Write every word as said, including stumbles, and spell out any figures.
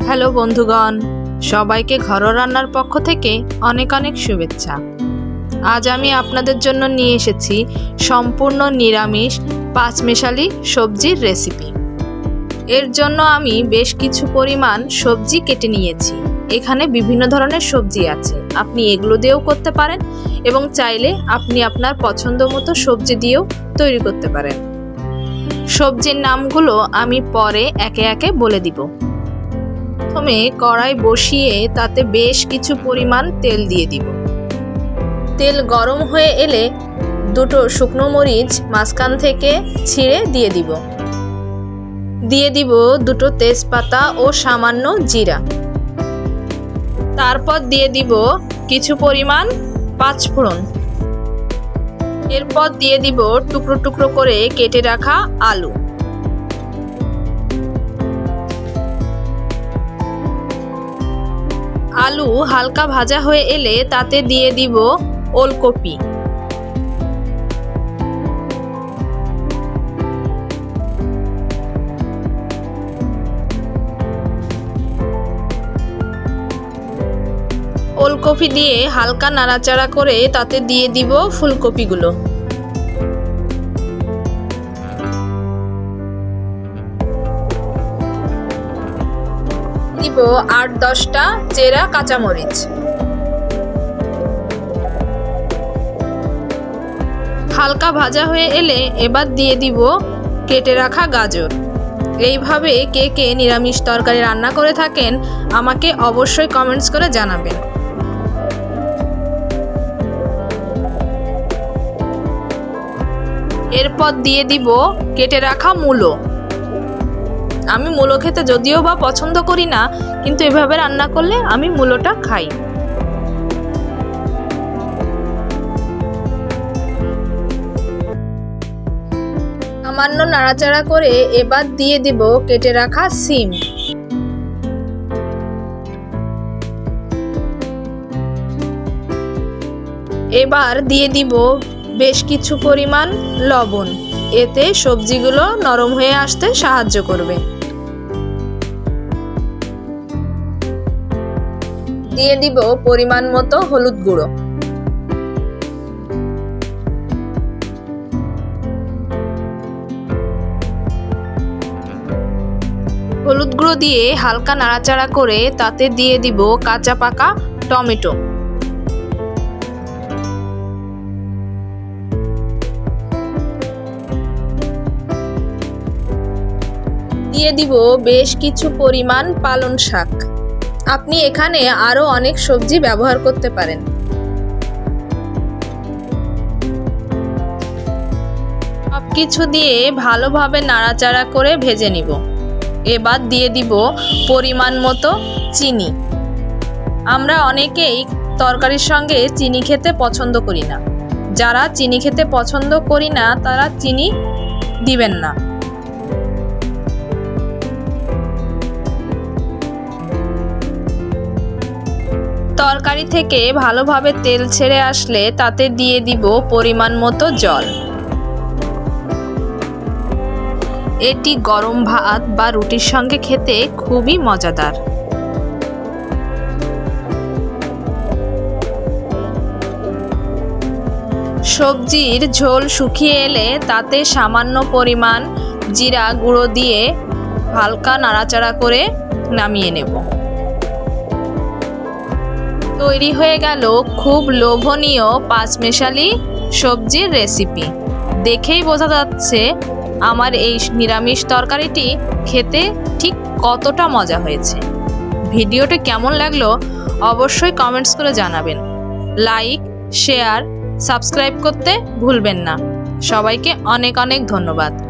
Hello বন্ধুগণ, সবাইকে ঘরোয়া রান্নার পক্ষ থেকে অনেক অনেক শুভেচ্ছা। আজ আমি আপনাদের জন্য নিয়ে এসেছি সম্পূর্ণ নিরামিষ পাঁচমেশালি সবজির রেসিপি। এর জন্য আমি বেশ কিছু পরিমাণ সবজি কেটে নিয়েছি। এখানে বিভিন্ন ধরনের সবজি আছে, আপনি এগুলো দিয়েও করতে পারেন এবং চাইলে আপনি আপনার পছন্দ মতো সবজি দিয়েও তৈরি করতে পারেন। সবজির নামগুলো আমি পরে একে একে বলে দিব। প্রথমে কড়াই বসিয়ে তাতে বেশ কিছু পরিমাণ তেল দিয়ে দিব। তেল গরম হয়ে এলে দুটো শুকনো মরিচ মাঝখান থেকে ছিঁড়ে দিয়ে দিব। দিয়ে দিব দুটো তেজপাতা ও সামান্য জিরা। তারপর দিয়ে দিব কিছু পরিমাণ পাঁচফোড়ন। এরপর দিয়ে দিব টুকরো টুকরো করে কেটে রাখা আলু। আলু হালকা ভাজা হয়ে এলে তাতে দিয়ে দিব ওলকপি। ওলকপি দিয়ে হালকা নাড়াচাড়া করে তাতে দিয়ে দিব ফুলকপিগুলো। দিব আট দশটা চেরা কাঁচামরিচ। হালকা ভাজা হয়ে এলে এবার দিয়ে দিব কেটে রাখা গাজর। এইভাবে কে কে নিরামিষ তরকারি রান্না করে থাকেন আমাকে অবশ্যই কমেন্টস করে জানাবেন। এরপর দিয়ে দিব কেটে রাখা মূলো। আমি মূলো খেতে যদিও বা পছন্দ করি না, কিন্তু এভাবে রান্না করলে আমি মূলোটা খাই। সামান্য নাড়াচাড়া করে এবার দিয়ে দিব কেটে রাখা সিম। এবার দিয়ে দিব বেশ কিছু পরিমাণ লবণ, এতে সবজিগুলো নরম হয়ে আসতে সাহায্য করবে। দিয়ে দিব পরিমাণ মতো হলুদ গুঁড়ো। হলুদ গুঁড়ো দিয়ে হালকা নাড়াচাড়া করে তাতে দিয়ে দিব কাঁচা পাকা টমেটো। দিয়ে দিব বেশ কিছু পরিমাণ পালং শাক। আপনি এখানে আরো অনেক সবজি ব্যবহার করতে পারেন। সবকিছু দিয়ে ভালোভাবে নাড়াচাড়া করে ভেজে নিব। এবার দিয়ে দিব পরিমাণ মতো চিনি। আমরা অনেকেই তরকারির সঙ্গে চিনি খেতে পছন্দ করি না। যারা চিনি খেতে পছন্দ করি না তারা চিনি দিবেন না। তরকারি থেকে ভালোভাবে তেল ছেড়ে আসলে তাতে দিয়ে দিব পরিমাণ মতো জল। এটি গরম ভাত বা রুটির সঙ্গে খেতে খুবই মজাদার। সবজির ঝোল শুকিয়ে এলে তাতে সামান্য পরিমাণ জিরা গুঁড়ো দিয়ে হালকা নাড়াচাড়া করে নামিয়ে নেব। তৈরি হয়ে গেল খুব লোভনীয় পাঁচমেশালি সবজির রেসিপি। দেখেই বোঝা যাচ্ছে আমার এই নিরামিষ তরকারিটি খেতে ঠিক কতটা মজা হয়েছে। ভিডিওটি কেমন লাগলো অবশ্যই কমেন্টস করে জানাবেন। লাইক, শেয়ার, সাবস্ক্রাইব করতে ভুলবেন না। সবাইকে অনেক অনেক ধন্যবাদ।